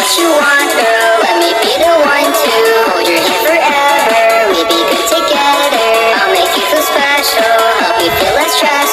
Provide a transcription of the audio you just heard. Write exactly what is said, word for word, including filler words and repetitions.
what you want, girl. Let me be the one to hold your hand forever. We be good together. I'll make you feel special, help you feel less stressed.